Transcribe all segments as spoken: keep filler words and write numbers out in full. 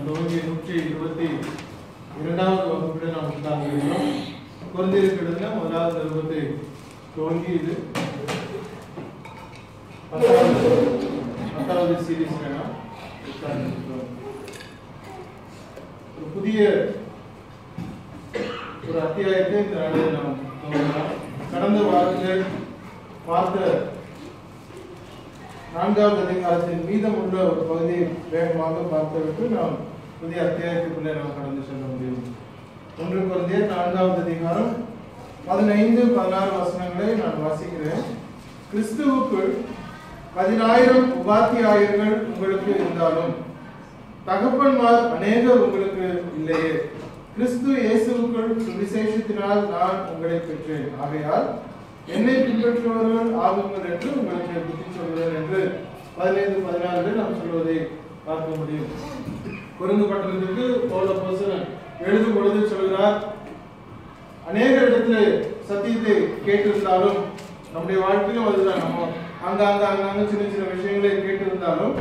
துவங்கி நூற்றி இருபத்தி இரண்டாவது வகுப்பில் நாம் உட்கார்ந்திருக்கிறோம். குழந்தைகளுக்கு முதலாவது நிறுவத்தை துவங்கி இது பத்தாவது பத்தாவது சீரீஸ் நாம் உட்கார்ந்திருக்கிறோம். ஒரு புதிய ஒரு அத்தியாயத்தை இந்த நாளில் நாம் துவங்கலாம். கடந்த வாரத்தில் பார்த்த நான்காவது அதிகாரத்தின் மீதம் உள்ள ஒரு பகுதியை வேகமாக பார்த்துவிட்டு நாம் புதிய அத்தியாயத்துக்குள்ளே நாம் கடந்து செல்ல முடியும். ஒன்று கொரிந்தியர் நான்காவது அதிகாரம் பதினைந்து பதினாறு வசனங்களை நான் வாசிக்கிறேன். கிறிஸ்துவுக்குள் பதினாயிரம் உபாத்தியாயர்கள் உங்களுக்கு இருந்தாலும் தகப்பன்மார் அநேகர் உங்களுக்கு இல்லையே. கிறிஸ்து இயேசுவுக்குள் சுவிசேஷத்தினால் நான் உங்களை பெற்றேன். ஆகையால் என்னை பின்பற்றுபவர்கள் ஆகுங்கள் என்று உங்களுக்கு புத்தி சொல்கிறேன் என்று பதினைந்து பதினாறு நாம் சொல்வதை பார்க்க முடியும். கொரிந்து பட்டணத்திற்கு பவுல் அப்போஸ்தலன் எழுதும் பொழுது சொல்கிறார், அநேக இடத்துல சத்தியத்தை கேட்டிருந்தாலும் நம்முடைய வாழ்க்கையிலும் அதுதான், நம்ம அங்காங்க அங்காங்க சின்ன சின்ன விஷயங்களை கேட்டிருந்தாலும்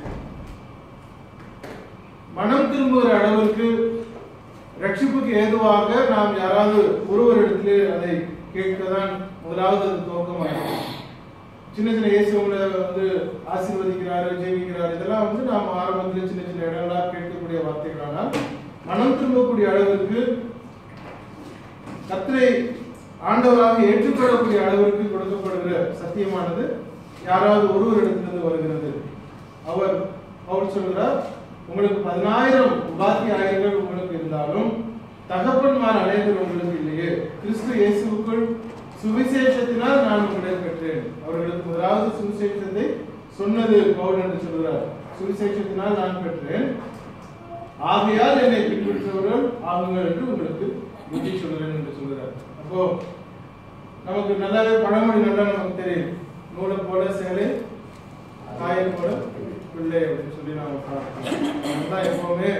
மனம் திரும்புகிற அளவிற்கு ரட்சிப்புக்கு ஏதுவாக நாம் யாராவது ஒருவரிடத்திலே அதை கேட்கதான் முதலாவது துவக்கமாக. சின்ன சின்ன இயேசுங்களை வந்து ஆசீர்வதிக்கிறாரு, ஜெயிக்கிறார், இதெல்லாம் வந்து நாம் ஆரம்பத்தில் சின்ன சின்ன இடங்களாக கேட்கக்கூடிய வார்த்தைகளானால் மனம் திரும்பக்கூடிய அளவிற்கு கர்த்தரை ஆண்டவராக ஏற்றுக்கொள்ளக்கூடிய அளவிற்கு கொடுக்கப்படுகிற சத்தியமானது யாராவது ஒருவரிடத்திலிருந்து வருகிறது. அவர் அவர் சொல்கிறார், உங்களுக்கு பதினாயிரம் உபாத்தியாயர்கள் உங்களுக்கு இருந்தாலும் தகப்பன்மார் அநேகர் உங்களுக்கு இல்லையே. கிறிஸ்து இயேசுவுக்குள் சுவிசேஷத்தினால் நான் உங்களை பெற்றேன். அவர்களுக்கு முதலாவது சுவிசேஷத்தை சொன்னது பவுல் என்று சொல்கிறார். சுவிசேஷத்தினால் நான் பெற்றேன், ஆகையால் என்னை பின்பற்றுபவர்கள் ஆகுங்கள் என்று உங்களுக்கு புத்தி சொல்கிறேன் என்று சொல்கிறார். அப்போ நமக்கு நல்லாவே பழமொழி நல்லா நமக்கு தெரியும், நூலை போல சேலை காயை போல பிள்ளை அப்படின்னு சொல்லி நாம பார்க்கலாம். எப்பவுமே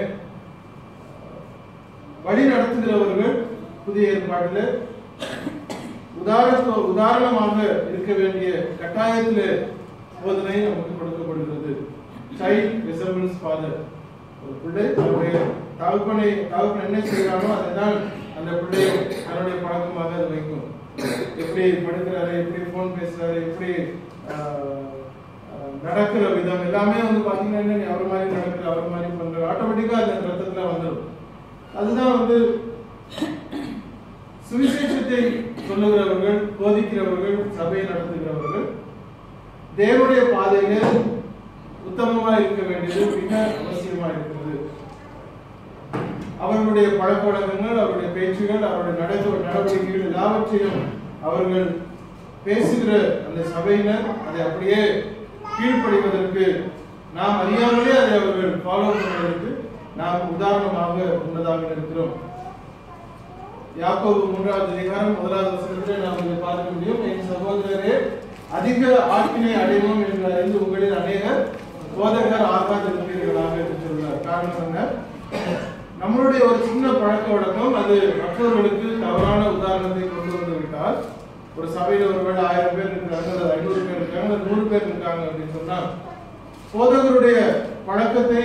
வழி நடத்துகிறவர்கள் புதிய ஏற்பாட்டில் உதாரண உதாரணமாக இருக்க வேண்டிய கட்டாயத்தில் போதனை நமக்கு கொடுக்கப்படுகிறது. Child resembles father. ஒரு பிள்ளை தன்னுடைய தகப்பனை தகப்பன் என்ன செய்கிறானோ அதை தான் அந்த பிள்ளையை தன்னுடைய பழக்கமாக அதை வைக்கும். எப்படி படுக்கிறாரு, எப்படி போன் பேசுறாரு, எப்படி நடக்கிற விதம் எல்லாமே வந்து பாத்தீங்கன்னா அவர் மாதிரி நடக்கிற அவர் மாதிரி பண்ற ஆட்டோமேட்டிக்கா அந்த ரத்தத்துல வந்துடும். அதுதான் வந்து சுவிசேஷத்தை சொல்லுகிறவர்கள், போதிக்கிறவர்கள், சபையை நடத்துகிறவர்கள் தேவனுடைய பாதையில உத்தமமா இருக்க வேண்டியது மிக அவசியமா இருக்கிறது. அவர்களுடைய பழக்க வழக்கங்கள், அவருடைய பேச்சுகள், அவருடைய நடவடிக்கைகள் எல்லாவற்றையும் அவர்கள் பேசுகிற அந்த சபையினர் அதை அப்படியே கீழ்ப்படிவதற்கு, நாம் அறியாமலே அதை அவர்கள் ஃபாலோ பண்ணுவதற்கு நாம் உதாரணமாக முன்னதாக இருக்கிறோம். யாக்கோபு மூன்றாவது அதிகாரம் முதலாவது வசனத்தில் நாம் இதை பார்க்க முடியும். என் சகோதரரே, அதிக ஆக்கினை அடைவோம் என்று அறிந்து உங்களில் அநேகர் போதகர் ஆகாதிருப்பீர்களாக என்று சொல்கிறார். காரணம் என்ன? நம்மளுடைய ஒரு சின்ன பழக்க வழக்கம் அது மற்றவர்களுக்கு தவறான உதாரணத்தை கொண்டு வந்து விட்டால், ஒரு சபையில ஒருவேளை ஆயிரம் பேர் இருக்காங்க, ஐநூறு பேர் இருக்காங்க, நூறு பேர் இருக்காங்க அப்படின்னு சொன்னா போதகருடைய பழக்கத்தை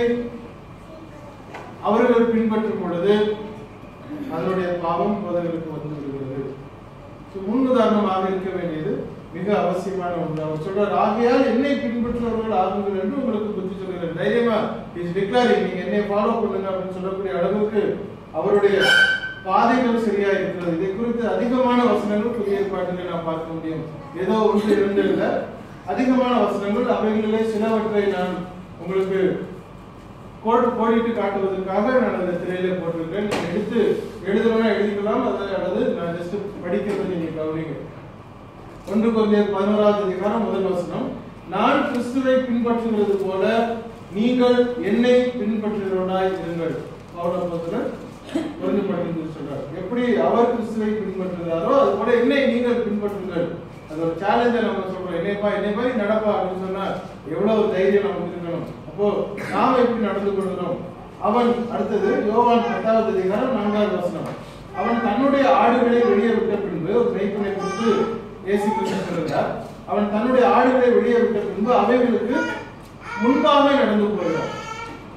அவர்கள் பின்பற்றும் பொழுது அதனுடைய பாவம் போதகருக்கு வந்து விடுகிறது. முன் உதாரணமாக இருக்க வேண்டியது மிக அவசியமான ஒன்று. அவர் சொல்றார், ஆகையால் என்னை பின்பற்றுபவர்கள் ஆகுங்கள் என்று உங்களுக்கு புத்தி சொல்கிறார். தைரியமா இஸ் டிக்ளேரிங், நீங்க என்னை ஃபாலோ பண்ணுங்க அப்படின்னு சொல்லக்கூடிய அளவுக்கு அவருடைய பாதைகள் சரியா இருக்கிறது. இதை குறித்து அதிகமான வசனங்கள் புதிய ஏற்பாட்டில் நாம் பார்க்க முடியும். ஏதோ ஒன்று இரண்டு இல்ல, அதிகமான வசனங்கள். அவைகளிலே சிலவற்றை நான் உங்களுக்கு கோடு கோடிட்டு காட்டுவதற்காக நான் அந்த திரையில போட்டிருக்கேன். நீங்க எடுத்து எழுதணும்னா எழுதிக்கலாம், அதாவது நான் ஜஸ்ட் படிக்கிறது நீங்க கவனிங்க. ஒன்று கொரிந்தியர் பதினோராவது அதிகாரம் முதல் வசனம், நான் கிறிஸ்துவை பின்பற்றுகிறது போல நீங்கள் என்னை பின்பற்றுகிறவர்களாய் இருங்கள். பவுல் அப்போஸ்தலன் கொரிந்து பட்டணத்தில் சொல்றார், எப்படி அவர் கிறிஸ்துவை பின்பற்றுகிறாரோ அது போல என்னை நீங்கள் பின்பற்றுங்கள். அது ஒரு சேலஞ்சை நம்ம சொல்றோம். என்னைப்பா என்னைப்பா நடப்பா அப்படின்னு சொன்னா எவ்வளவு தைரியம் நமக்கு இருக்கணும். அப்போ நாம எப்படி நடந்து கொள்கிறோம்? அவன் அடுத்தது யோவான் பத்தாவது அதிகாரம் நான்காவது வசனம், அவன் தன்னுடைய ஆடுகளை வெளியே விட்ட பின்பு ஒரு மெய்ப்பனை குறித்து இயேசு கிறிஸ்து சொல்கிறார். அவன் தன்னுடைய ஆடுகளை வெளியே விட்ட பின்பு அவைகளுக்கு முன்பாக நடந்து போகிறார்.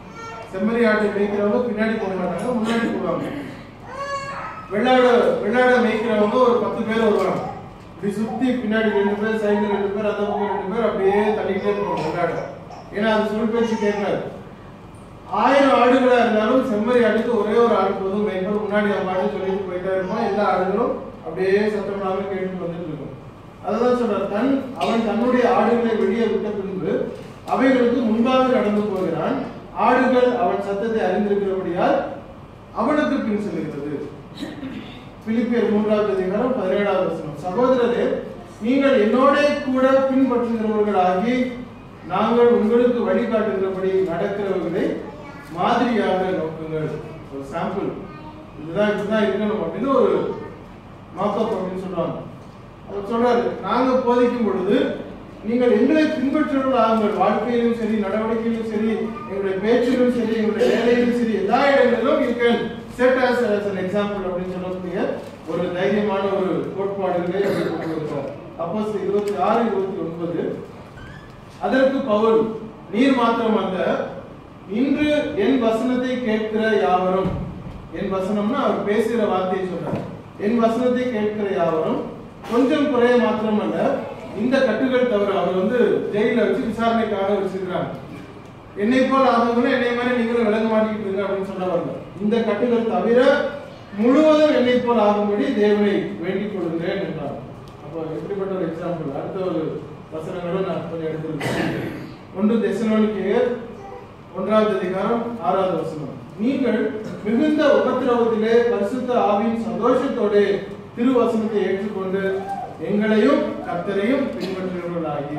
செம்மறி ஆட்டை மேய்க்கிறவங்க பின்னாடி போக மாட்டாங்க, முன்னாடி போவாங்க. வெள்ளாட வெள்ளாட மேய்க்கிறவங்க ஒரு பத்து பேர் வருவாங்க. இப்படி சுத்தி பின்னாடி ரெண்டு பேர், சைடுல ரெண்டு பேர், அந்த பக்கம் ரெண்டு பேர், அப்படியே தள்ளிக்கிட்டே போவாங்க வெள்ளாட. ஏன்னா அது சொல் பேச்சு கேட்காது. ஆயிரம் ஆடுகளா இருந்தாலும் செம்மறி ஆடுக்கு ஒரே ஒரு ஆடு போதும் மேய்ப்பர். முன்னாடி நம்ம ஆடு சொல்லிட்டு போயிட்டே இருப்போம். எல்லா ஆடுகளும் அப்படியே சத்தம் இல்லாம கேட்டு வந்துட்டு இருக்கும். அதுதான் சொல்றார், தன் அவன் தன்னுடைய ஆடுகளை வெளியே விட்ட பின்பு அவைகளுக்கு முன்பாக நடந்து போகிறான். ஆடுகள் அவன் சத்தத்தை அறிந்திருக்கிறபடியால் அவனுக்கு பின் செல்கிறது. பிலிப்பியர் மூன்றாவது அதிகாரம் பதினேழாவது வசனம். சகோதரரே, நீங்கள் என்னோட கூட பின்பற்றுகிறவர்களாகி நாங்கள் உங்களுக்கு வழிகாட்டுகிறபடி நடக்கிறவர்களை மாதிரியாக நோக்குங்கள். ஒரு சாம்பிள், இதுதான் இதுதான் இருக்கணும் அப்படின்னு ஒரு மார்க்அப் அப்படின்னு சொல்றாங்க. அவர் சொல்றாரு, நாங்க போதிக்கும் பொழுது நீங்கள் எங்களை பின்பற்றுவர்கள் ஆகுங்கள். வாழ்க்கையிலும் சரி, நடவடிக்கையிலும் சரி, எங்களுடைய பேச்சிலும் சரி, எங்களுடைய வேலையிலும் சரி, எல்லா இடங்களிலும் you can set us as an example அப்படின்னு சொல்லக்கூடிய ஒரு தைரியமான ஒரு கோட்பாடுகளை அவர் கொண்டு வருகிறார். அப்போஸ்தலர் இருபத்தி ஆறு இருபத்தி ஒன்பது. அதற்கு பவுல், நீர் மாத்திரம் அல்ல, இன்று என் வசனத்தை கேட்கிற யாவரும், என் வசனம்னா அவர் பேசுகிற வார்த்தையை சொல்றார், என் வசனத்தை கேட்கிற யாவரும் கொஞ்சம் குறைய மாத்திரம் அல்ல, இந்த கட்டுகள் தவிர, அவர் வந்து ஜெயில வச்சு விசாரணைக்காக வச்சிருக்கிறாங்க. என்னை போல் ஆகுங்கன்னா என்னை மாதிரி நீங்களும் விளங்க மாட்டிக்கிட்டு இருங்க அப்படின்னு சொல்ல, இந்த கட்டுகள் தவிர முழுவதும் என்னை போல் ஆகும்படி தேவனை வேண்டிக் கொள்கிறேன் என்றார். அப்போ எப்படிப்பட்ட ஒரு எக்ஸாம்பிள். அடுத்த ஒரு வசனங்களும் நான் கொஞ்சம் எடுத்திருக்கேன். ஒன்று தெசலோனிக்கேயர் ஒன்றாவது அதிகாரம் ஆறாவது வசனம். நீங்கள் மிகுந்த உபத்திரவத்திலே பரிசுத்த ஆவியின் சந்தோஷத்தோட திருவசனத்தை ஏற்றுக்கொண்டு எங்களையும் கர்த்தரையும் பின்பற்றுகிறவர்களாகி.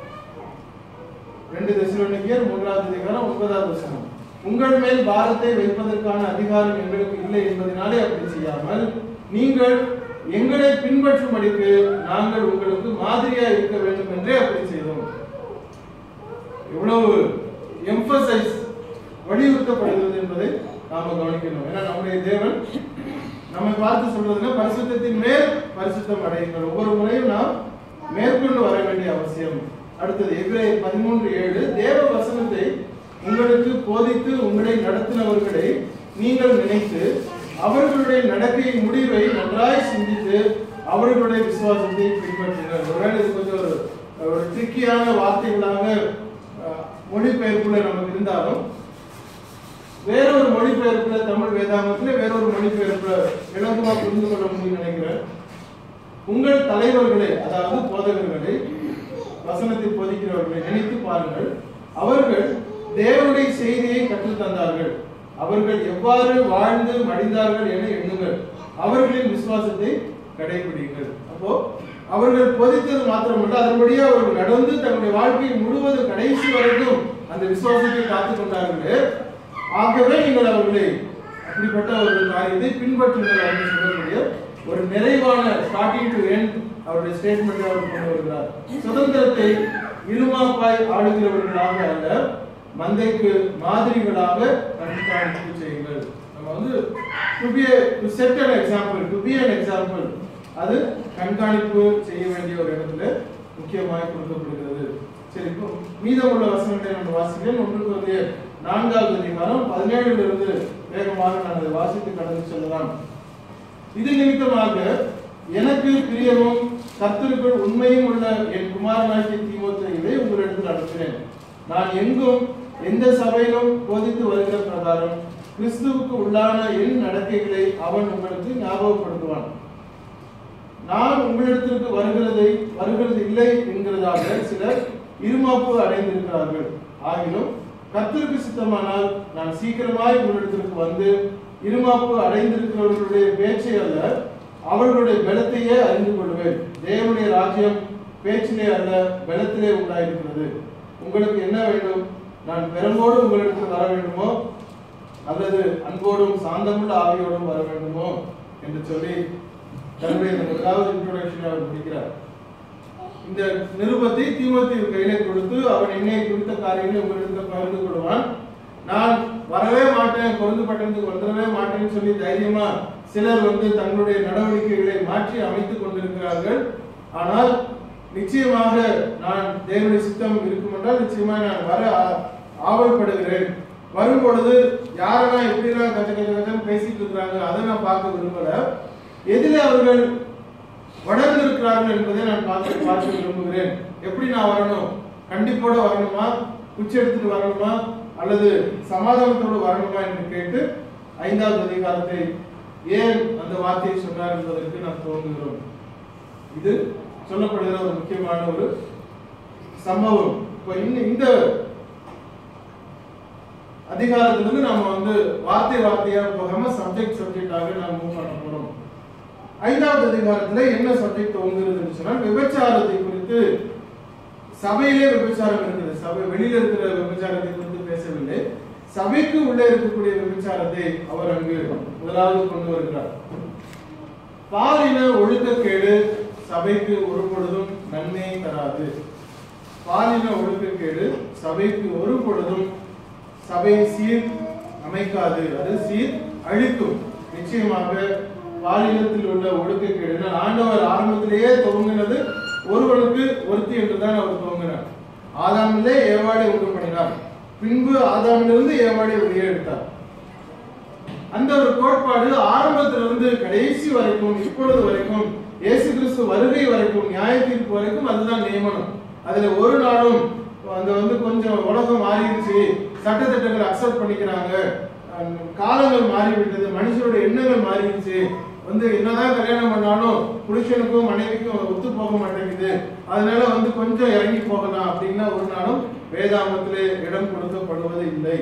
ரெண்டு தெசலோனிக்கேயர் மூன்றாவது அதிகாரம் ஒன்பதாவது வசனம். உங்கள் மேல் பாரத்தை வைப்பதற்கான அதிகாரம் எங்களுக்கு இல்லை என்பதனாலே அப்படி செய்யாமல் நீங்கள் எங்களை பின்பற்றும்படிக்கு நாங்கள் உங்களுக்கு மாதிரியா இருக்க வேண்டும் என்றே அப்படி செய்தோம். எவ்வளவு எம்பசைஸ் வலியுறுத்தப்படுகிறது என்பதை நாம கவனிக்கணும். ஏன்னா நம்முடைய தேவன் நம்மை பார்த்து சொல்றதுன்னா பரிசுத்தத்தின் மேல் பரிசுத்தம் அடையுங்கள். ஒவ்வொரு முறையும் நாம் மேற்கொண்டு வர வேண்டிய அவசியம். அடுத்தது எபிரேயர் பதிமூன்று ஏழு. தேவ வசனத்தை உங்களுக்கு போதித்து உங்களை நடத்தினவர்களை நீங்கள் நினைத்து அவர்களுடைய நடக்கையின் முடிவை நன்றாய் சிந்தித்து அவர்களுடைய விசுவாசத்தை பின்பற்றுங்கள். ஒருவேளை இது கொஞ்சம் ஒரு ஒரு ட்ரிக்கியான வார்த்தைகளாக மொழிபெயர்ப்புல நமக்கு இருந்தாலும், வேறொரு மொழிபெயர்ப்புல, தமிழ் வேதாகமத்துல வேறொரு மொழிபெயர்ப்புல இலகுவா புரிந்து கொள்ள முடியும் நினைக்கிறேன். உங்கள் தலைவர்களை, அதாவது போதகர்களை, வசனத்தை போதிக்கிறவர்களை நினைத்து பாருங்கள். அவர்கள் தேவனுடைய செய்தியை கற்றுத் தந்தார்கள். அவர்கள் எவ்வாறு வாழ்ந்து மடிந்தார்கள் என எண்ணுங்கள். அவர்களின் விசுவாசத்தை கடைபிடிங்கள். அப்போ அவர்கள் போதித்தது மாத்திரமல்ல, அதன்படியே அவர்கள் நடந்து தன்னுடைய வாழ்க்கையை முழுவதும் கடைசி வரைக்கும் அந்த விசுவாசத்தை காத்துக் கொண்டார்களே. ஆகவே நீங்கள் அவர்களை அப்படிப்பட்ட ஒரு காரியத்தை பின்பற்றுங்கள் அப்படின்னு சொல்லக்கூடிய ஒரு நிறைவான ஸ்டார்டிங் டு எண்ட் அவருடைய ஸ்டேட்மெண்ட் அவர் கொண்டு வருகிறார். சுதந்திரத்தை இழுமாப்பாய் ஆளுகிறவர்களாக அல்ல, மந்தைக்கு மாதிரிகளாக கண்காணிப்பு செய்யுங்கள். நம்ம வந்து to be a, to set an example, to be an example, அது கண்காணிப்பு செய்ய வேண்டிய ஒரு இடத்துல முக்கியமாய் கொடுக்கப்படுகிறது. சரி, இப்போ மீதமுள்ள வசனங்களை நம்ம வாசிக்கிறேன். ஒன்றுக்கு வந்து நான்காவது அதிகாரம் பதினேழுல இருந்து வேகமாக நான் அதை வாசித்து கடந்து செல்லலாம். இது நிமித்தமாக எனக்கு பிரியமும் கர்த்தருக்குள் உண்மையும் உள்ள என் குமாரனாகிய தீமோத்தேயுவை உங்களிடத்தில் அனுப்பினேன். நான் எங்கும் எந்த சபையிலும் போதித்து வருகிற பிரகாரம் கிறிஸ்துவுக்கு உள்ளான என் நடக்கைகளை அவன் உங்களுக்கு ஞாபகப்படுத்துவான். நான் உங்களிடத்திற்கு வருகிறதை வருகிறது இல்லை என்கிறதாக சிலர் இருமாப்பு அடைந்திருக்கிறார்கள். ஆகிலும் கர்த்தருக்கு சித்தமானால் நான் சீக்கிரமாய் உங்களிடத்திற்கு வந்து இருமாப்பு அடைந்திருக்கிறவர்களுடைய பேச்சை அல்ல, அவர்களுடைய பலத்தையே அறிந்து கொள்வேன். தேவனுடைய ராஜ்யம் பேச்சிலே அல்ல, பலத்திலே உண்டாயிருக்கிறது. உங்களுக்கு என்ன வேண்டும்? நான் பெரும்போடு உங்களிடத்தில் வர வேண்டுமோ அல்லது அன்போடும் சாந்தமுள்ள ஆவியோடும் வர வேண்டுமோ என்று சொல்லி தன்னுடைய முதலாவது இன்ட்ரோடக்ஷனை அவர் முடிக்கிறார். இந்த நிருபத்தை தீமோத்தேயு கையில கொடுத்து அவன் என்னை குறித்த காரியங்களை உங்களிடத்தில் பகிர்ந்து கொள்வான். நான் வரவே மாட்டேன், கொருந்து பட்டணத்துக்கு வந்துடவே மாட்டேன்னு சொல்லி தைரியமா சிலர் வந்து தங்களுடைய நடவடிக்கைகளை மாற்றி அமைத்துக் கொண்டிருக்கிறார்கள். ஆனால் நிச்சயமாக நான் தேவனுடைய சித்தம் இருக்கும் என்றால் நிச்சயமாக நான் வர ஆவல்படுகிறேன் வரும் பொழுது யாரெல்லாம் எப்படிலாம் கஜ கஜ கஜன்னு பேசிட்டு இருக்கிறாங்க அதை நான் பார்க்க விரும்பல. எதிலே அவர்கள் வளர்ந்து இருக்கிறார்கள் என்பதை நான் பார்த்து பார்க்க விரும்புகிறேன். எப்படி நான் வரணும்? கண்டிப்போட வரணுமா, குச்சி எடுத்துட்டு வரணுமா, அல்லது சமாதானத்தோடு வரணுமா என்று கேட்டு ஐந்தாவது அதிகாரத்தை ஏன் அந்த வார்த்தையை சொன்னார் என்பதற்கு நாம் துவங்குகிறோம். இது சொல்லப்படுகிற ஒரு முக்கியமான ஒரு சம்பவம். இப்போ இந்த அதிகாரத்திலிருந்து நம்ம வந்து வார்த்தை வார்த்தையா போகாம சப்ஜெக்ட் சப்ஜெக்டாக நாம் மூவ் பண்ண போறோம். ஐந்தாவது அதிகாரத்துல என்ன சப்ஜெக்ட் துவங்குறதுன்னு சொன்னால் விபச்சாரத்தை குறித்து. சபையிலே விபச்சாரம் இருக்குது, சபை வெளியில இருக்கிற விபச்சாரத்தை குறித்து பேசவில்லை, சபைக்கு உள்ளே இருக்கக்கூடிய விபச்சாரத்தை அவர் அங்கு முதலாவது கொண்டு வருகிறார். பாலின ஒழுக்கக்கேடு சபைக்கு ஒரு பொழுதும் நன்மையை தராது. பாலின ஒழுக்கக்கேடு சபைக்கு ஒரு பொழுதும் சபையை சீர் அமைக்காது, அது சீர் அழிக்கும். நிச்சயமாக பாலினத்தில் உள்ள ஒழுக்கக்கேடு ஆண்டவர் ஆரம்பத்திலேயே துவங்கினது ஒருவனுக்கு ஒருத்தி என்றுதான் அவர் துவங்கினார். ஆதாமிலே ஏவாளை உண்டு பண்ணினார், பின்பு ஆதாமிலிருந்து ஏவாளை வெளியே எடுத்தார். அந்த ஒரு கோட்பாடு ஆரம்பத்திலிருந்து கடைசி வரைக்கும், இப்பொழுது வரைக்கும், இயேசு கிறிஸ்து வருகை வரைக்கும், நியாய தீர்ப்பு வரைக்கும் அதுதான் நியமனம். அதுல ஒரு நாளும் அந்த வந்து கொஞ்சம் உலகம் மாறிடுச்சு, சட்டத்திட்டங்களை அக்செப்ட் பண்ணிக்கிறாங்க, காலங்கள் மாறிவிட்டது, மனுஷனுடைய எண்ணங்கள் மாறிடுச்சு, வந்து என்னதான் கல்யாணம் பண்ணாலும் புருஷனுக்கும் மனைவிக்கும் ஒத்து போக மாட்டேங்குது, அதனால வந்து கொஞ்சம் இறங்கி போகலாம் அப்படின்னா ஒரு நாளும் வேதாகமத்திலே இடம் கொடுக்கப்படுவது இல்லை.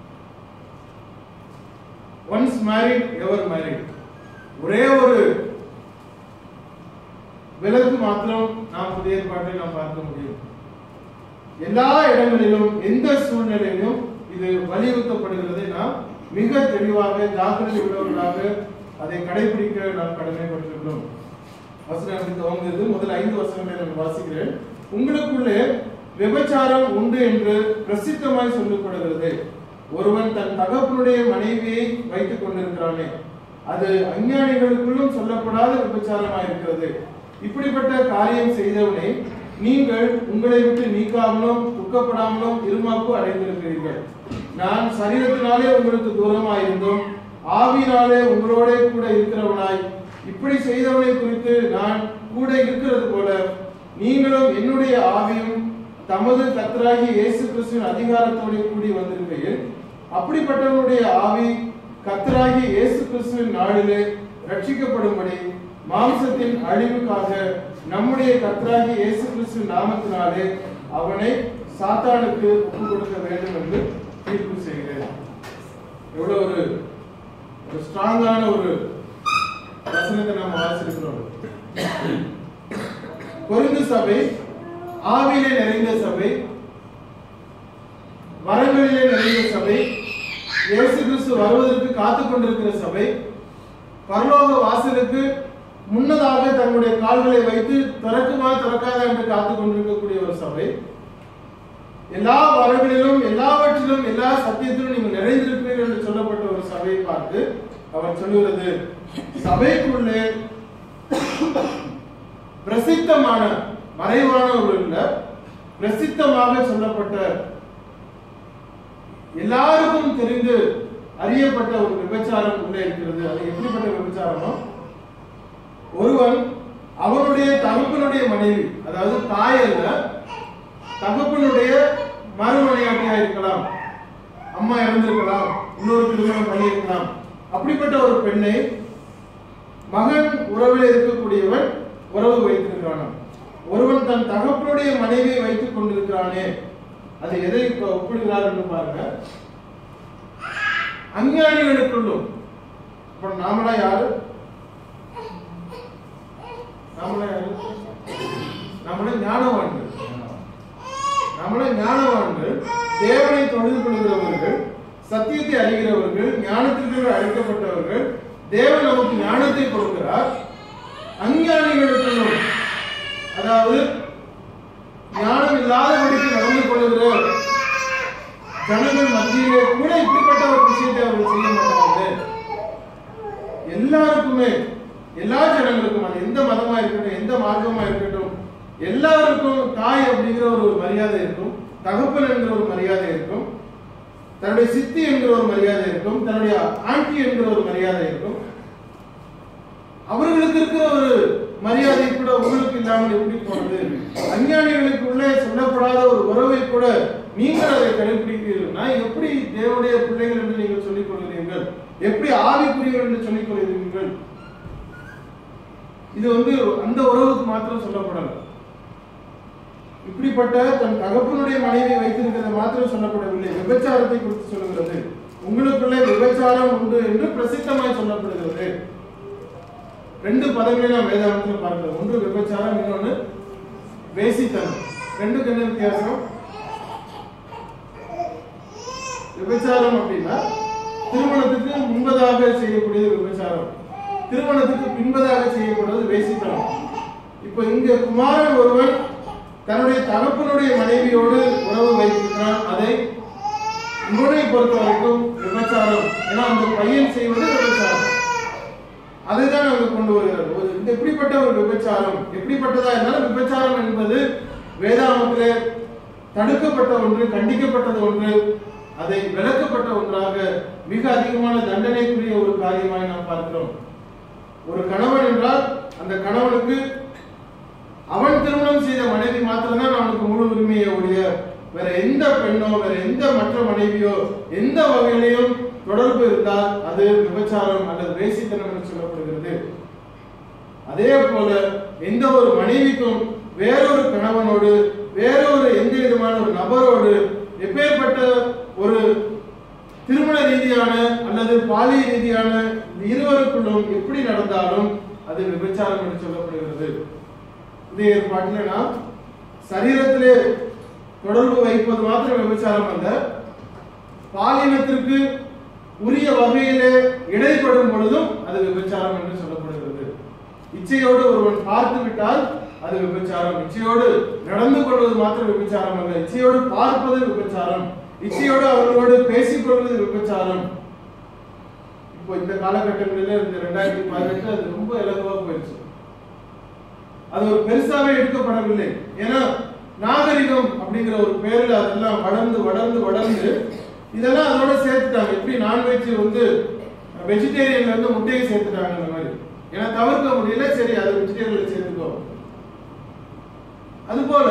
Once married ever married. ஒரே ஒரு விலக்கு மாத்திரம் நாம் புதிய ஏற்பாட்டை நாம் பார்க்க முடியும். எல்லா இடங்களிலும் எந்த சூழ்நிலையிலும் இது வலியுறுத்தப்படுகிறதை நாம் மிக தெளிவாக ஜாக்கிரதை உள்ளவர்களாக அதை கடைபிடிக்க நாம் கடமைப்பட்டிருக்கிறோம். வசனம் துவங்குகிறது. முதல் ஐந்து வசனங்களை நான் வாசிக்கிறேன். உங்களுக்குள்ளே விபச்சாரம் உண்டு என்று பிரசித்தமாய் சொல்லப்படுகிறது. ஒருவன் தன் தகப்பனுடைய மனைவியை வைத்துக் கொண்டிருக்கிறானே, அது அஞ்ஞானிகளுக்குள்ளும் சொல்லப்படாத விபச்சாரமாய் இருக்கிறது. இப்படிப்பட்ட காரியம் செய்தவனை நீங்கள் உங்களை விட்டு நீக்காமலும் துக்கப்படாமலும் இருமாப்பு அடைந்திருக்கிறீர்கள். நான் சரீரத்தினாலே உங்களுக்கு தூரமாயிருந்தும் ஆவியினாலே உங்களோட கூட இருக்கிறவனாய் இப்படி செய்தவனை குறித்து நான் கூட இருக்கிறது போல நீங்களும் என்னுடைய ஆவியும் தமது கர்த்தராகிய இயேசு கிறிஸ்துவின் அதிகாரத்தோடு கூடி வந்திருக்கையில் அப்படிப்பட்டவனுடைய ஆவி கர்த்தராகிய இயேசு கிறிஸ்துவின் நாளிலே ரட்சிக்கப்படும்படி மாம்சத்தின் அழிவுக்காக நம்முடைய கர்த்தராகிய இயேசு கிறிஸ்துவின் நாமத்தினாலே அவனை சாத்தானுக்கு ஒப்பு கொடுக்க வேண்டும் என்று தீர்ப்பு செய்கிறேன். எவ்வளவு ஒரு ஒரு ஸ்ட்ராங்கான ஒரு வசனத்தை நாம் வாசிக்கிறோம். கொரிந்து சபை ஆவியிலே நிறைந்த சபை, வரங்களிலே நிறைந்த சபை, இயேசு கிறிஸ்து வருவதற்கு காத்துக் கொண்டிருக்கிற சபை, பரலோக வாசலுக்கு முன்னதாக தன்னுடைய கால்களை வைத்து திறக்குமா திறக்காதா என்று காத்துக் கொண்டிருக்கக்கூடிய ஒரு சபை. எல்லா வரங்களிலும் எல்லாவற்றிலும் எல்லா சத்தியத்திலும் நீங்கள் நிறைந்திருக்கிறீர்கள் என்று சொல்லப்பட்ட ஒரு சபையை பார்த்து அவர் சொல்லுகிறது, சபைக்குள்ளே பிரசித்தமான மறைவான ஒரு இல்ல பிரசித்தமாக சொல்லப்பட்ட எல்லாருக்கும் தெரிந்து அறியப்பட்ட ஒரு விபச்சாரம் உள்ளே இருக்கிறது. அது எப்படிப்பட்ட விபச்சாரமோ, ஒருவன் அவனுடைய தகப்பனுடைய மனைவி, அதாவது தாய் அல்ல, தகப்பனுடைய மறுமனையாட்டியா இருக்கலாம், அம்மா இறந்திருக்கலாம், இன்னொரு திருமணம் பண்ணியிருக்கலாம், அப்படிப்பட்ட ஒரு பெண்ணை மகன் உறவில் இருக்கக்கூடியவன் உறவு வைத்திருக்கிறான். ஒருவன் தன் தகப்பனுடைய மனைவியை வைத்துக் கொண்டிருக்கிறானே, அது எதை ஒப்பிடுகிறார் என்று பாருங்க. அஞ்ஞானிகளுக்குள்ளும். இப்ப நாமளா யாரு? நாமளா யாரு? நம்மள ஞானவான்கள். நம்மள ஞானவான்கள், தேவனை தொழுது கொள்கிறவர்கள், சத்தியத்தை அறிகிறவர்கள், ஞானத்திற்கு அழைக்கப்பட்டவர்கள். தேவன் நமக்கு ஞானத்தை கொடுக்கிறார். அஞ்ஞானிகளுக்குள்ளும், அதாவது ஞானம் இல்லாதபடிக்கு நடந்து கொள்ளுகிற ஜனங்கள் மத்தியிலே கூட இப்படிப்பட்ட ஒரு விஷயத்தை அவர்கள் செய்ய மாட்டார்கள். எல்லாருக்குமே, எல்லா ஜனங்களுக்கும், அது எந்த மதமா இருக்கட்டும், எந்த மார்க்கமா இருக்கட்டும், எல்லாருக்கும் தாய் அப்படிங்கிற ஒரு மரியாதை இருக்கும், தகப்பன் என்கிற ஒரு மரியாதை இருக்கும். தன்னுடைய சித்தி என்கிற ஒரு மரியாதை இருக்கும், தன்னுடைய ஆண்டி என்கிற ஒரு மரியாதை இருக்கும். அவர்களுக்கு இருக்கிற ஒரு மரியாதை கூட உங்களுக்கு இல்லாமல் எப்படி போனது? அஞ்ஞானிகளுக்குள்ளே சொல்லப்படாத ஒரு உறவை கூட நீங்கள் அதை கடைபிடிக்கிறீர்கள்னா எப்படி தேவனுடைய பிள்ளைகள் என்று நீங்கள் சொல்லிக் கொள்கிறீர்கள்? எப்படி ஆவிக்குரியவர்கள் என்று சொல்லிக் கொள்கிறீர்கள்? இது வந்து அந்த உறவுக்கு மாத்திரம் சொல்லப்படல. இப்படிப்பட்ட தன் தகப்பனுடைய மனைவியை வைத்திருக்கிறத மாத்திரம் சொல்லப்படவில்லை, விபச்சாரத்தை குறித்து சொல்லுகிறது. உங்களுக்குள்ளே விபச்சாரம் உண்டு என்று பிரசித்தமாய் சொல்லப்படுகிறது. ரெண்டு பதங்களை நாம் வேதாகமத்தில் பார்க்கிறோம். ஒன்று விபச்சாரம், இன்னொன்று வேசித்தனம். ரெண்டுக்கு என்ன வித்தியாசம்? விபச்சாரம் அப்படின்னா திருமணத்துக்கு முன்பதாக செய்யக்கூடியது விபச்சாரம், திருமணத்துக்கு பின்பதாக செய்யப்படுவது வேசித்தனம். இப்ப இங்க குமாரன் ஒருவன் தன்னுடைய தகப்பனுடைய மனைவியோடு உறவு வைத்திருக்கிறான், அதை இவனை பொறுத்த வரைக்கும் விபச்சாரம். ஏன்னா அந்த பையன் செய்வது விபச்சாரம், அதைதான் அங்கு கொண்டு வருகிறது. இந்த எப்படிப்பட்ட ஒரு விபச்சாரம், எப்படிப்பட்டதா இருந்தாலும் விபச்சாரம் என்பது வேதாகமத்திலே தடுக்கப்பட்ட ஒன்று, கண்டிக்கப்பட்டது ஒன்று, அதை விளக்கப்பட்ட ஒன்றாக மிக அதிகமான தண்டனைக்குரிய ஒரு காரியமாய் நாம் பார்க்கிறோம். ஒரு கணவன் என்றால் அந்த கணவனுக்கு அவன் திருமணம் செய்த மனைவி மாத்திரம்தான் அவனுக்கு முழு உரிமையை உடைய, வேற எந்த பெண்ணோ வேற எந்த மற்ற மனைவியோ எந்த வகையிலையும் தொடர்பு இருந்தால் அது விபச்சாரம் அல்லது வேசித்தனம் என்று சொல்லப்படுகிறது. அதே போல எந்த ஒரு மனைவிக்கும் வேறொரு கணவனோடு வேறொரு எந்த விதமான ஒரு நபரோடு எப்பேற்பட்ட ஒரு திருமண ரீதியான அல்லது பாலிய ரீதியான இருவருக்குள்ளும் எப்படி நடந்தாலும் அது விபச்சாரம் என்று சொல்லப்படுகிறது. இதே ஏற்பாட்டில் நாம் சரீரத்திலே தொடர்பு வைப்பது மாத்திரம் விபச்சாரம் அல்ல, பாலினத்திற்கு உரிய வகையிலே இடைப்படும் பொழுதும் அது விபச்சாரம் என்று சொல்லப்படுகிறது. இச்சையோடு ஒருவன் பார்த்து விட்டால் அது விபச்சாரம். இச்சையோடு நடந்து கொள்வது மாத்திரம் விபச்சாரம் அல்ல, இச்சையோடு பார்ப்பது விபச்சாரம், இச்சையோடு அவர்களோடு பேசிக் கொள்வது விபச்சாரம். இப்போ இந்த காலகட்டங்களில் இந்த ரெண்டாயிரத்தி பதினெட்டு அது ரொம்ப இலகுவா போயிடுச்சு. அது ஒரு பெருசாவே எடுக்கப்படவில்லை. ஏன்னா நாகரிகம் அப்படிங்கிற ஒரு பேர்ல அதெல்லாம் வளர்ந்து வளர்ந்து வளர்ந்து இதெல்லாம் அதோட சேர்த்துட்டாங்க. எப்படி நான்வெஜ் வந்து வெஜிடேரியன்ல இருந்து முட்டையை சேர்த்துட்டாங்க அந்த மாதிரி. ஏன்னா தவிர்க்க முடியல, சரி அது வெஜிடேரியன்ல சேர்த்துக்கோ. அது போல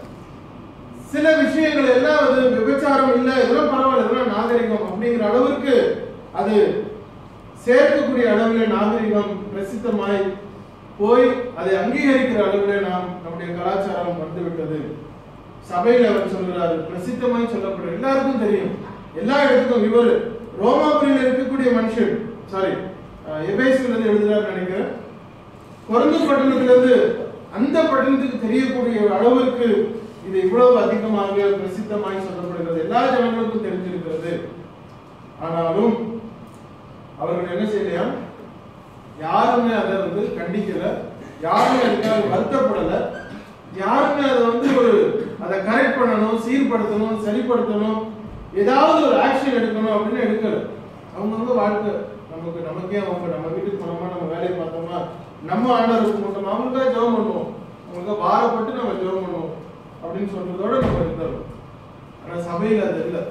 சில விஷயங்கள் எல்லாம் அது விபச்சாரம் இல்லை, இதெல்லாம் பரவாயில்ல, இதெல்லாம் நாகரிகம் அப்படிங்கிற அளவிற்கு அது சேர்க்கக்கூடிய அளவில் நாகரிகம் பிரசித்தமாய் போய் அதை அங்கீகரிக்கிற அளவில் நாம் நம்முடைய கலாச்சாரம் வந்துவிட்டது. சபையில் அவர் சொல்கிறார், பிரசித்தமாய் சொல்லப்படும், எல்லாருக்கும் தெரியும், எல்லா இடத்துக்கும். இவர் ரோமாபுரியில் இருக்கக்கூடிய மனுஷன், சாரி எபேசிலிருந்து எழுதுறாரு நினைக்கிறேன், கொரிந்து பட்டணத்திலிருந்து அந்த பட்டணத்துக்கு தெரியக்கூடிய அளவிற்கு இது இவ்வளவு அதிகமாக பிரசித்தமாய் சொல்லப்படுகிறது, எல்லா ஜனங்களுக்கும் தெரிஞ்சிருக்கிறது. ஆனாலும் அவர்கள் என்ன செய்யலையா, யாருமே அதை வந்து கண்டிக்கல, யாருமே அதுக்காக வருத்தப்படல, யாருமே அதை வந்து ஒரு அதை கரெக்ட் பண்ணணும், சீர்படுத்தணும், சரிப்படுத்தணும், ஏதாவது ஒரு ஆக்ஷன் எடுக்கணும் அப்படின்னு எடுக்கல. அவங்கவுங்க வாழ்க்கை, நமக்கு நமக்கே அவங்க நம்ம வீட்டுக்கு போனோமா, நம்ம வேலையை பார்த்தோமா, நம்ம ஆண்டவருக்கு மட்டும் அவங்களுக்காக ஜெபம் பண்ணுவோம், அவங்களுக்கு பாரப்பட்டு நம்ம ஜெபம் பண்ணுவோம் அப்படின்னு சொல்றதோட நம்ம இருந்தோம். ஆனா சபையில் அது இல்லை.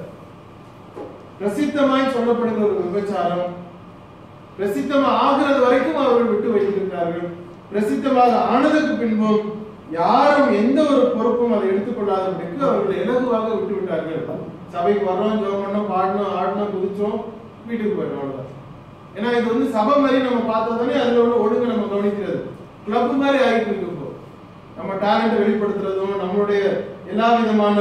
பிரசித்தமாய் சொல்லப்படுகிற ஒரு விபச்சாரம் பிரசித்தமாக ஆகிறது வரைக்கும் அவர்கள் விட்டு வைத்திருக்கிறார்கள். பிரசித்தமாக ஆனதுக்கு பின்பும் யாரும் எந்த ஒரு பொறுப்பும் அதை எடுத்துக்கொள்ளாதபடிக்கு அவர்கள் இலகுவாக விட்டு விட்டார்கள். சபைக்கு வர்றோம், ஜெபம் பண்ணோம், பாடணும், ஆடணும், குதிச்சோம், வீட்டுக்கு போயிடும், அவ்வளவுதான். ஏன்னா இது வந்து சபை மாதிரி நம்ம பார்த்தா தானே அதுல உள்ள ஒழுங்கு நம்ம கவனிக்கிறது. கிளப் மாதிரி ஆகிட்டு இருக்கு. இப்போ நம்ம டேலண்ட் வெளிப்படுத்துறதும் நம்மளுடைய எல்லா விதமான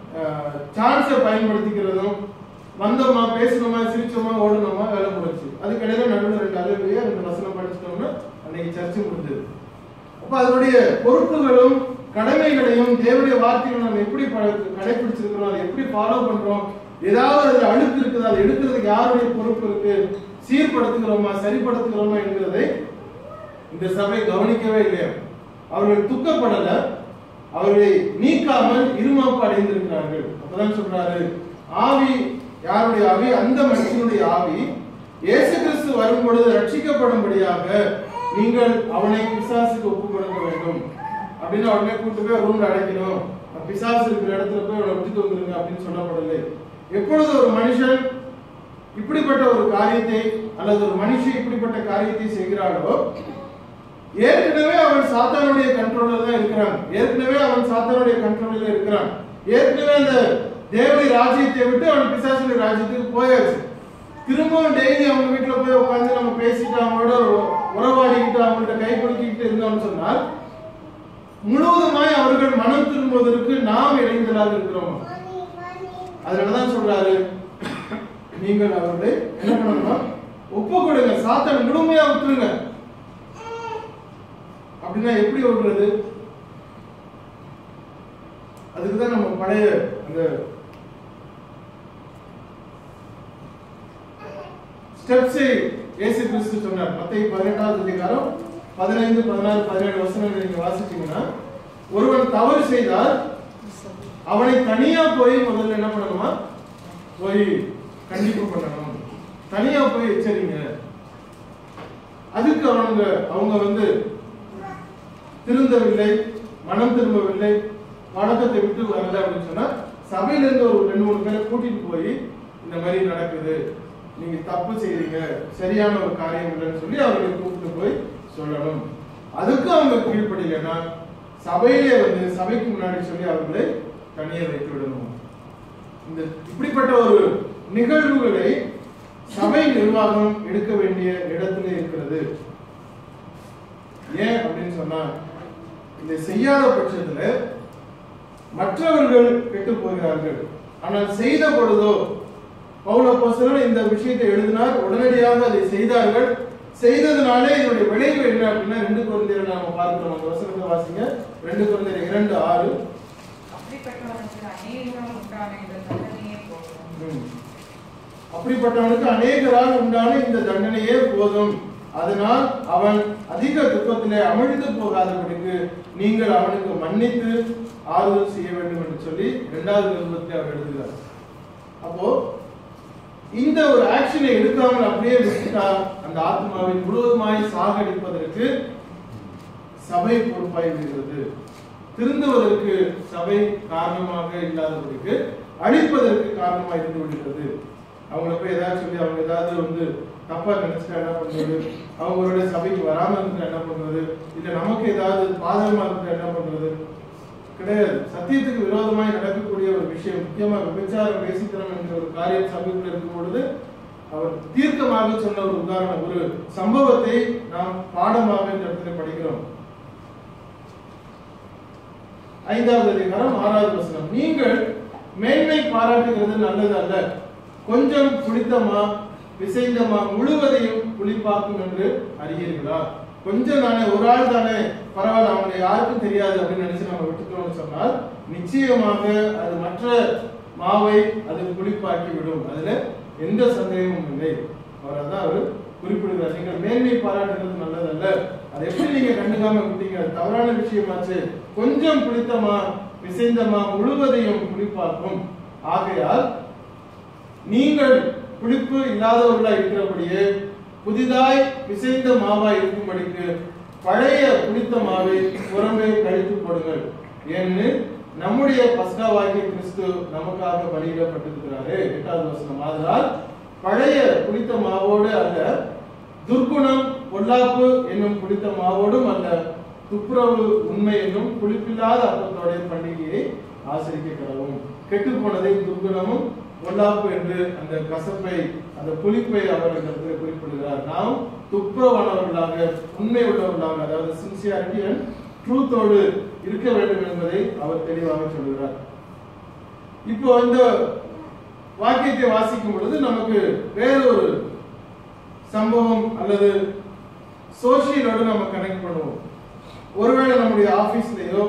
சான்ஸை பயன்படுத்திக்கிறதும், வந்தோமா, பேசணுமா, சிரிச்சோமா, ஓடணுமா, வேலை முடிச்சு. அதுக்கிடையில நடுவில் ரெண்டு அல்லையா ரெண்டு வசனம் படிச்சிட்டோம்னா அன்னைக்கு சர்ச்சை முடிஞ்சது. அப்ப அதனுடைய பொறுப்புகளும் கடமைகளையும் தேவனுடைய வார்த்தைகளை நம்ம எப்படி கடைபிடிச்சிருக்கிறோம், அதை எப்படி ஃபாலோ பண்றோம், ஏதாவது அதுல அழுக்கு இருக்குது, அதை எடுக்கிறதுக்கு யாருடைய பொறுப்பு இருக்கு, சீர்படுத்துகிறோமா, சரிப்படுத்துகிறோமா என்கிறதை இந்த சபை கவனிக்கவே இல்லையா. அவர்கள் துக்கப்படல, அவர்களை நீக்காமல் இருமாப்பு அடைந்திருக்கிறார்கள். அப்பதான் சொல்றாரு, ஆவி யாருடைய ஆவி, அந்த மனுஷனுடைய ஆவி இயேசு கிறிஸ்து வரும் பொழுது ரட்சிக்கப்படும்படியாக நீங்கள் அவனை பிசாசுக்கு ஒப்பு கொடுக்க வேண்டும் அப்படின்னு உடனே கூட்டு போய் ரூம்ல அடைக்கணும், பிசாசு இருக்கிற இடத்துல போய் அவளை விட்டுட்டு வந்துருங்க அப்படின்னு சொல்லப்படலை. எப்பொழுது ஒரு மனுஷன் இப்படிப்பட்ட ஒரு காரியத்தை அல்லது ஒரு மனுஷி இப்படிப்பட்ட காரியத்தை செய்கிறாளோ, ஏற்கனவே அவன் சாத்தானுடைய கண்ட்ரோல்ல தான் இருக்கிறான். ஏற்கனவே அவன் சாத்தானுடைய கண்ட்ரோல்ல இருக்கிறான். ஏற்கனவே அந்த தேவனுடைய ராஜ்யத்தை விட்டு அவன் பிசாசுடைய ராஜ்யத்துக்கு போயாச்சு. திரும்பவும் டெய்லி அவங்க வீட்டுல போய் உட்காந்து நம்ம பேசிட்டு அவங்களோட உறவாடிக்கிட்டு அவங்கள்ட்ட கை கொடுக்கிட்டு இருந்தோம்னு சொன்னால் முழுவதுமாய் அவர்கள் மனம் திரும்புவதற்கு நாம் இடைந்தலாக இருக்கிறோம். அதனாலதான் சொல்றாரு, நீங்கள் அவர்களை என்ன பண்ணணும், ஒப்பு கொடுங்க, சாத்தான் முழுமையா விட்டுருங்க. அப்படின்னா எப்படி விடுறது? அதுக்குதான் நம்ம பழைய அந்த ஸ்டெப்ஸை இயேசு கிறிஸ்து சொன்னார். மத்தேயு பதினெட்டாவது அதிகாரம் பதினைந்து பதினாறு பதினேழு வசனங்களை நீங்க வாசிச்சீங்கன்னா, ஒருவன் தவறு செய்தால் அவனை தனியா போய் முதல்ல என்ன பண்ணணுமா, போய் கண்டிப்பு பண்ணணும், தனியா போய் எச்சரிங்க. அதுக்கு அவங்க அவங்க வந்து திருந்தவில்லை, மனம் திரும்பவில்லை, வழக்கத்தை விட்டு வரல அப்படின்னு சொன்னா சபையில இருந்து ஒரு ரெண்டு மூணு பேரை கூட்டிட்டு போய் இந்த மாதிரி நடக்குது, நீங்க தப்பு செய்றீங்க, சரியான ஒரு காரியம் இல்லைன்னு சொல்லி அவர்களை கூப்பிட்டு போய் சொல்லணும். அதுக்கு அவங்க கீழ்ப்படியலைன்னா சபையிலே வந்து சபைக்கு முன்னாடி சொல்லி அவர்களை தனியே வைத்து விடணும். இந்த இப்படிப்பட்ட ஒரு நிகழ்வுகளை சபை நிர்வாகம் எடுக்க வேண்டிய இடத்திலே இருக்கிறது. ஏன் அப்படின்னு சொன்னா, இதை செய்யாத பட்சத்துல மற்றவர்கள் கெட்டு போகிறார்கள். ஆனால் செய்த பொழுதோ, பவுல் அப்போஸ்தலன் இந்த விஷயத்தை எழுதினார், உடனடியாக அதை செய்தார்கள். செய்ததுனாலே இதனுடைய விளைவு என்ன அப்படின்னா, ரெண்டு கொரிந்தியர் நாம பார்க்கிறோம். அந்த வசனத்தை வாசிங்க. ரெண்டு கொரிந்தியர் இரண்டு ஆறு. அப்படிப்பட்டவனுக்கு அநேகரால் உண்டான இந்த தண்டனையே போதும், அதனால் அவன் அதிக துக்கத்திலே அமிழ்ந்து போகாதபடிக்கு நீங்கள் அவனுக்கு மன்னித்து ஆறுதல் செய்ய வேண்டும் என்று சொல்லி இரண்டாவது நிருபத்தை அவர் எழுதுகிறார். அப்போ இந்த ஒரு ஆக்ஷனை எடுக்காமல் அப்படியே விட்டுட்டா அந்த ஆத்மாவை முழுவதுமாய் சாகடிப்பதற்கு சபை பொறுப்பாய் விடுகிறது. திருந்துவதற்கு சபை காரணமாக இல்லாதபடிக்கு அழிப்பதற்கு காரணமாக இருந்து விடுகிறது. அவங்கள போய் ஏதாவது சொல்லி அவங்க ஏதாவது வந்து தப்பா நினைச்சுட்டா என்ன பண்றது, அவங்களுடைய சபைக்கு வராம இருந்துட்டா என்ன பண்றது, இல்ல நமக்கு ஏதாவது பாதகமா இருந்துட்டா என்ன பண்றது? கிடையாது. சத்தியத்துக்கு விரோதமாய் நடக்கக்கூடிய ஒரு விஷயம், முக்கியமா விபச்சாரம், வேசித்தனம் என்ற ஒரு காரியம் சபைக்குள்ள இருக்கும் பொழுது அவர் தீர்க்கமாக சொன்ன ஒரு உதாரணம், ஒரு சம்பவத்தை நாம் பாடமாக இந்த இடத்துல படிக்கிறோம். ஐந்தாவது அதிகாரம் ஆறாவது வசனம். நீங்கள் மேன்மை பாராட்டுகிறது நல்லது அல்ல, கொஞ்சம் புளித்தமா பிசைந்தமா முழுவதையும் புளிப்பாக்கும் என்று அறியீர்களா? கொஞ்சம் தானே, ஒரு ஆள் தானே, பரவாயில்ல, அவனை யாருக்கும் தெரியாது அப்படின்னு நினைச்சு நம்ம விட்டுட்டோம்னு சொன்னால் நிச்சயமாக அது மற்ற மாவை அது புளிப்பாக்கி விடும். அதுல எந்த சந்தேகமும் இல்லை. அவர் அதான் அவர் குறிப்பிடுகிறார். நீங்கள் மேன்மை பாராட்டுகிறது நல்லதல்ல, அதை எப்படி நீங்க கண்டுக்காம விட்டீங்க, தவறான விஷயமாச்சு. கொஞ்சம் புளித்தமா பிசைந்தமா முழுவதையும் புளிப்பாக்கும். ஆகையால் நீங்கள் புளிப்பு இல்லாதவர்களா இருக்கிறபடியே புதிதாய் பிசைந்த மாவாய் இருக்கும்படிக்கு பழைய புளித்த மாவை புறம்பே கழித்து போடுங்கள். ஏன்னு நம்முடைய பஸ்காவாகிய கிறிஸ்து நமக்காக பலியிடப்பட்டிருக்கிறாரு. எட்டாவது வசனம். ஆதலால் பழைய புளித்த மாவோடு அல்ல, துர்க்குணம் பொல்லாப்பு என்னும் புளித்த மாவோடும் அல்ல, துப்புரவு உண்மை என்னும் புளிப்பில்லாத அப்பத்தோட பண்டிகையை ஆசரிக்க கடவும். கெட்டு போனதை துர்க்குணமும் பொல்லாப்பு என்று அந்த கசப்பை, அந்த புளிப்பை அவர்கள் குறிப்பிடுகிறார். நாம் துப்புரவானவர்களாக, உண்மை உள்ளவர்களாக, அதாவது சின்சியாரிட்டி அண்ட் ட்ரூத்தோடு இருக்க வேண்டும் என்பதை அவர் தெளிவாக சொல்கிறார். இப்போ இந்த வாக்கியத்தை வாசிக்கும் பொழுது நமக்கு வேறொரு சம்பவம் அல்லது சோசியலோடு நம்ம கனெக்ட் பண்ணுவோம். ஒருவேளை நம்முடைய ஆபீஸ்லயோ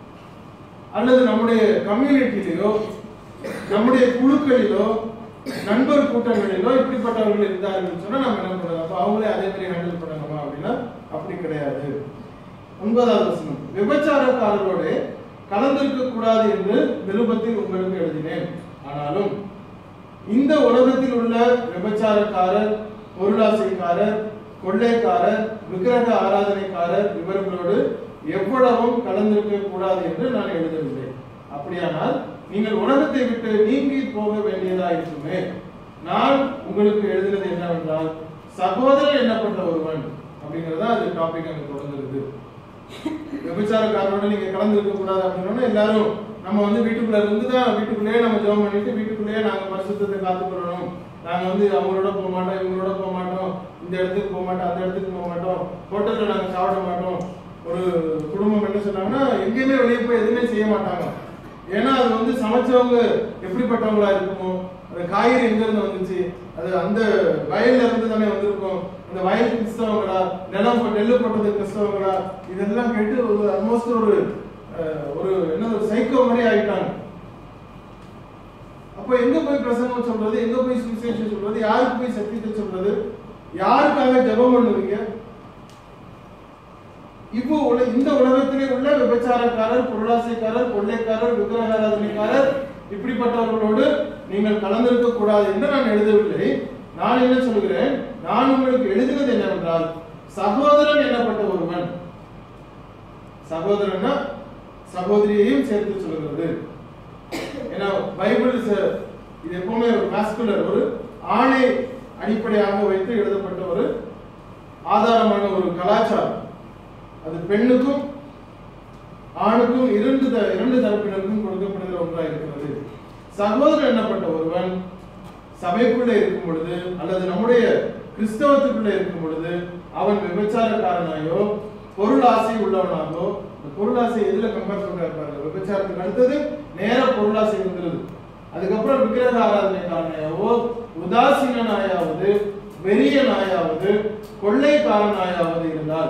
அல்லது நம்முடைய கம்யூனிட்டியிலோ நம்முடைய குழுக்களிலோ நண்பர் கூட்டங்களிலோ இப்படிப்பட்டவர்கள் இருந்தார்கள் சொன்னா நம்ம என்ன பண்ணலாம்? அப்ப அவங்களே அதே மாதிரி ஹேண்டில் பண்ணணுமா அப்படின்னா அப்படி கிடையாது. ஒன்பதாவது வசனம். விபச்சாரக்காரரோட கலந்திருக்க கூடாது என்று நிருபத்தில் உங்களுக்கு எழுதினேன். ஆனாலும் இந்த உலகத்தில் உள்ள விபச்சாரக்காரர், பொருளாசைக்காரர், கொள்ளைக்காரர், விக்கிரக ஆராதனைக்காரர் இவர்களோடு எவ்வளவும் கலந்திருக்க கூடாது என்று நான் எழுதவில்லை. அப்படியானால் நீங்கள் உலகத்தை விட்டு நீங்கி போக வேண்டியதா இருக்குமே. நான் உங்களுக்கு எழுதுகிறது என்னவென்றால் சகோதரன் என்னப்பட்ட ஒருவன் அப்படிங்கறதா அது டாபிக் அங்க தொடங்குது. விபச்சாரக்காரனோட நீங்க கலந்து இருக்க கூடாது அப்படின்னா எல்லாரும் நம்ம வந்து வீட்டுக்குள்ள இருந்துதான் வீட்டுக்குள்ளேயே நம்ம ஜெபம் பண்ணிட்டு வீட்டுக்குள்ளேயே நாங்க பரிசுத்தத்தை காத்துக்கொள்ளணும். நாங்க வந்து அவங்களோட போக மாட்டோம், இவங்களோட போக மாட்டோம், இந்த இடத்துக்கு போக மாட்டோம், அந்த இடத்துக்கு போக மாட்டோம், ஹோட்டல்ல நாங்க சாப்பிட மாட்டோம். ஒரு குடும்பம் என்ன சொன்னாங்கன்னா எங்கேயுமே வெளியே போய் எதுவுமே செய்ய மாட்டாங்க. ஏன்னா அது வந்து சமைச்சவங்க எப்படிப்பட்டவங்களா இருக்குமோ, அந்த காய்கறி எங்க இருந்து வந்துச்சு, அது அந்த வயல்ல இருந்து தானே வந்திருக்கும், அந்த வயல் கிறிஸ்தவங்களா, நிலம் நெல்லு போட்டது கிறிஸ்தவங்களா, இதெல்லாம் கேட்டு ஒரு ஆல்மோஸ்ட் ஒரு ஒரு என்ன ஒரு சைக்கோ மாதிரி ஆயிட்டாங்க. அப்ப எங்க போய் பிரசங்கம் சொல்றது, எங்க போய் சுவிசேஷம் சொல்றது, யாருக்கு போய் சத்தியத்தை சொல்றது, யாருக்காக ஜெபம் பண்ணுவீங்க? இப்போ இந்த உலகத்திலே உள்ள விபச்சாரக்காரர், பொருளாசைக்காரர், கொள்ளைக்காரர், விக்கிரகாராதனைக்காரர் இப்படிப்பட்டவர்களோடு நீங்கள் கலந்திருக்க கூடாது என்று நான் எழுதவில்லை. நான் என்ன சொல்கிறேன், நான் உங்களுக்கு எழுதினது என்னவென்றால் சகோதரன் என்னப்பட்ட ஒருவன். சகோதரன்னா சகோதரியையும் சேர்த்து சொல்கிறது. ஏன்னா பைபிள் இது எப்பவுமே ஒரு மாஸ்குலர், ஒரு ஆணை அடிப்படையாக வைத்து எழுதப்பட்ட ஒரு ஆதாரமான ஒரு கலாச்சாரம். அது பெண்ணுக்கும் ஆணுக்கும் இரண்டு இரண்டு தரப்பினருக்கும் கொடுக்கப்படுகிற ஒன்றாக இருக்கிறது. சகோதரன் என்னப்பட்ட ஒருவன் சபைக்குள்ளே இருக்கும் பொழுது அல்லது நம்முடைய கிறிஸ்தவத்துக்குள்ளே இருக்கும் பொழுது அவன் விபச்சாரக்காரனாயோ பொருள் ஆசை உள்ளவனாகோ, பொருளாசை எதுல கம்பேர் பண்றாரு, விபச்சாரத்துக்கு அடுத்தது நேர பொருளாசை வந்துருது. அதுக்கப்புறம் விக்கிரக ஆராதனைக்காரனாயாவோ, உதாசீனாயாவது, வெறிய நாயாவது, கொள்ளைக்காரனாயாவது இருந்தால்,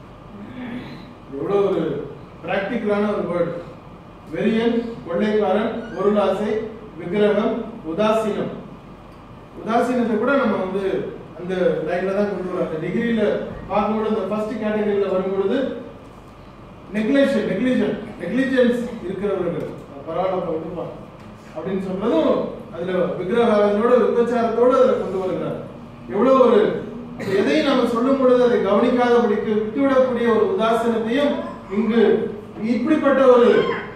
எவ்வளவு ஒரு பிராக்டிகலான ஒரு வேர்ட். வெறியன், கொள்ளைக்காரன், பொருளாசை, விக்கிரகம், உதாசீனம். உதாசீனத்தை கூட நம்ம வந்து அந்த லைன்ல தான் கொண்டு வரோம். டிகிரியில பார்க்கும்போது அந்த ஃபர்ஸ்ட் கேட்டகரியில வரும்பொழுது நெக்லிஜென்ஸ் நெக்லிஜென்ஸ் நெக்லிஜென்ஸ் இருக்கிறவர்கள் பரவாயில்ல விட்டுப்பாங்க அப்படின்னு சொல்றதும் அதுல விக்கிரகாரங்களோட விபச்சாரத்தோடு அதுல கொண்டு வருகிறார். எவ்வளவு ஒரு எதையும் நம்ம சொல்லும் பொழுது அதை கவனிக்காதபடிக்கு விட்டுவிடக்கூடிய ஒரு உதாசீனத்தையும் இங்கு இப்படிப்பட்ட ஒரு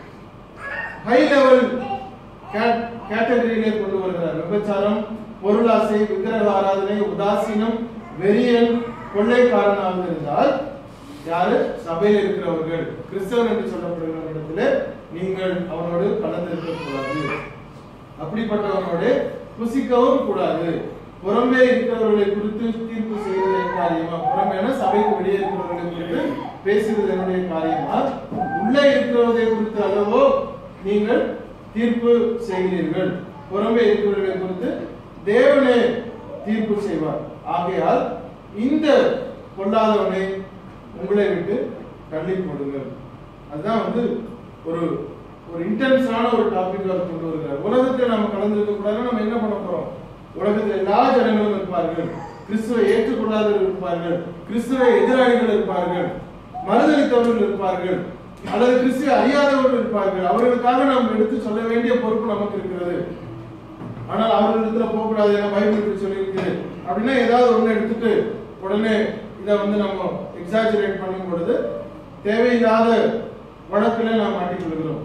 ஹை லெவல் கேட்டகரியிலே கொண்டு வருகிறார். விபச்சாரம், பொருளாசை, விக்கிரக ஆராதனை, உதாசீனம், வெறியன், கொள்ளைக்காரனாக இருந்தால் யாரு? சபையில் இருக்கிறவர்கள், கிறிஸ்தவன் என்று சொல்லப்படுகிற இடத்துல நீங்கள் அவனோடு கலந்திருக்க கூடாது. அப்படிப்பட்டவனோடு புசிக்கவும் கூடாது. புறம்பே இருக்கிறவர்களை குறித்து தீர்ப்பு செய்வதே காரியமா? புறம்பேன சபைக்கு வெளியே இருக்கிறவர்களை குறித்து பேசுவது என்னுடைய காரியமா? உள்ளே இருக்கிறவதை குறித்து அல்லவோ நீங்கள் தீர்ப்பு செய்கிறீர்கள். புறம்பே இருக்கிறவர்களை குறித்து தேவனே தீர்ப்பு செய்வார். ஆகையால் இந்த பொல்லாதவனை உங்களை விட்டு தள்ளி போடுங்கள். அதுதான் வந்து ஒரு ஒரு இன்டென்ஸான ஒரு டாபிக் அவர் கொண்டு வருகிறார். உலகத்தில் நம்ம கலந்துருக்க கூடாது. நம்ம என்ன பண்ண போறோம்? உலகத்தில் எல்லா ஜனங்களும் இருப்பார்கள், கிறிஸ்துவை ஏற்றுக்கொள்ளாதவர்கள் இருப்பார்கள், கிறிஸ்துவை எதிராளிகள் இருப்பார்கள், மறுதளித்தவர்கள் இருப்பார்கள், அல்லது கிறிஸ்துவை அறியாதவர்கள் இருப்பார்கள். அவர்களுக்காக நாம் எடுத்து சொல்ல வேண்டிய பொறுப்பு நமக்கு இருக்கிறது. ஆனால் அவர்களிடத்துல போகக்கூடாது, ஏன்னா பைபிள் சொல்லியிருக்கு அப்படின்னா ஏதாவது ஒண்ணு எடுத்துட்டு உடனே இதை வந்து நம்ம எக்ஸாஜரேட் பண்ணும் பொழுது தேவையில்லாத வழக்குல நாம் மாட்டிக்கொள்கிறோம்.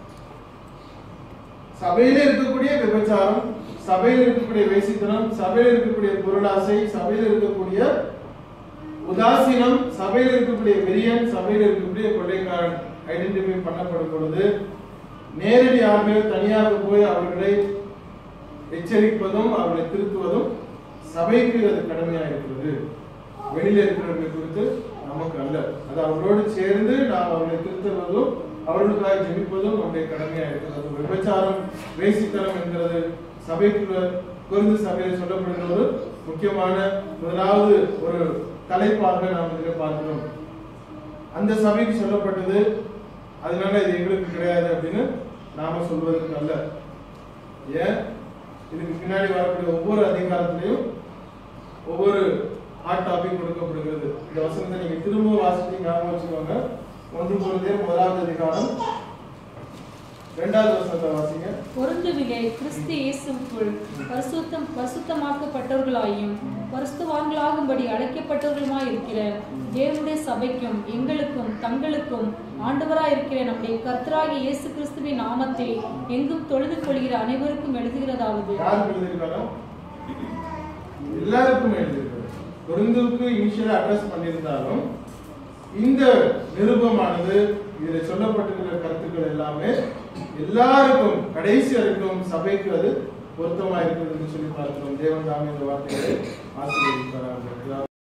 சபையில இருக்கக்கூடிய விபச்சாரம், சபையில் இருக்கக்கூடிய வேசித்தனம், சபையில் இருக்கக்கூடிய பொருளாசை, சபையில் இருக்கக்கூடிய உதாசீனம், சபையில் இருக்கக்கூடிய வெறியன், சபையில் இருக்கக்கூடிய கொள்ளைக்காரன் ஐடென்டிஃபை பண்ணப்படும் பொழுது நேரடியாக தனியாக போய் அவர்களை எச்சரிப்பதும் அவர்களை திருத்துவதும் சபைக்கு அது கடமையாக இருக்கிறது. வெளியில இருக்கிறவர்கள் குறித்து நமக்கு அல்ல. அது அவர்களோடு சேர்ந்து நாம் அவர்களை திருத்துவதும் அவர்களுக்காக ஜெபிப்பதும் நம்முடைய கடமையாக இருக்கிறது. விபச்சாரம், வேசித்தனம் என்கிறது சபைக்குள்ள குறைந்த சபையில் சொல்லப்படுகிற ஒரு முக்கியமான முதலாவது ஒரு தலைப்பாக நாம் இதில் பார்க்கிறோம். அந்த சபைக்கு சொல்லப்பட்டது, அதனால இது எங்களுக்கு கிடையாது அப்படின்னு நாம சொல்வதற்கு அல்ல. ஏன்? இதுக்கு பின்னாடி வரக்கூடிய ஒவ்வொரு அதிகாரத்திலையும் ஒவ்வொரு ஹாட் டாபிக் கொடுக்கப்படுகிறது. இந்த வசனத்தை நீங்க திரும்ப வாசிச்சு ஞாபகம் வச்சுக்கோங்க. ஒன்று கொரிந்தியர் முதலாவது அதிகாரம் இரண்டாவது வசனத்தை வாசிங்க. பொருந்துவிலே கிறிஸ்து இயேசுவுக்குள் பரிசுத்தம் பரிசுத்தமாக்கப்பட்டவர்களாயும் பரிசுத்தவான்களாகும்படி அழைக்கப்பட்டவர்களுமாய் இருக்கிற தேவனுடைய சபைக்கும் எங்களுக்கும் தங்களுக்கும் ஆண்டவராய் இருக்கிற நம்முடைய கர்த்தராகிய இயேசு கிறிஸ்துவின் நாமத்தை எங்கும் தொழுது கொள்கிற அனைவருக்கும் எழுதுகிறதாவது. யாருக்கு எழுதியிருக்காரோ? எல்லாருக்கும் எழுதியிருக்காரு. கொரிந்துவுக்கு இனிஷியலா அட்ரஸ் பண்ணியிருந்தாலும் இந்த நிருபமானது இதில் சொல்லப்பட்டிருக்கிற கருத்துக்கள் எல்லாமே எல்லாருக்கும் கடைசி வரைக்கும் சபைக்கு அது பொருத்தமா இருக்கிறது சொல்லி பார்க்கிறோம். தேவன் தாமே இந்த வார்த்தைகளை ஆசீர்வதிப்பாராக.